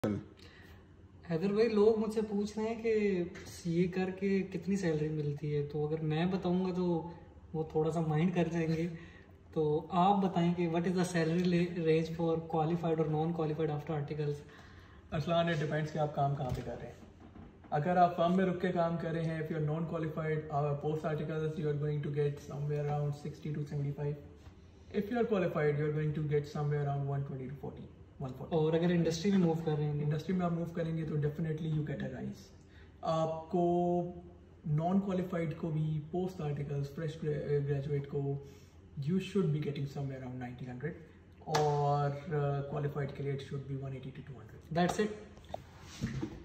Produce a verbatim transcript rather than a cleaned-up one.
हैदर भाई, लोग मुझसे पूछ रहे हैं कि सीए करके कितनी सैलरी मिलती है, तो अगर मैं बताऊंगा तो वो थोड़ा सा माइंड कर जाएंगे। तो आप बताएं कि what is the salary range for qualified और non qualified after articles. Arsalan, it depends कि आप काम कहाँ पे कर रहे हैं। अगर आप फर्म में रुक के काम कर रहे हैं, if you are non qualified post articles, you are going to get somewhere around sixty two seventy five. If you are qualified, you are going to get somewhere around one twenty two forty. और अगर industry में move कर रहे हैं, industry में आप move करेंगे तो definitely you get a rise. आपको नॉन क्वालिफाइड को भी, पोस्ट आर्टिकल्स, फ्रेश ग्रेजुएट को, you should be getting somewhere around ninety hundred, और क्वालिफाइड के लिए it should be one eighty two two hundred. That's it.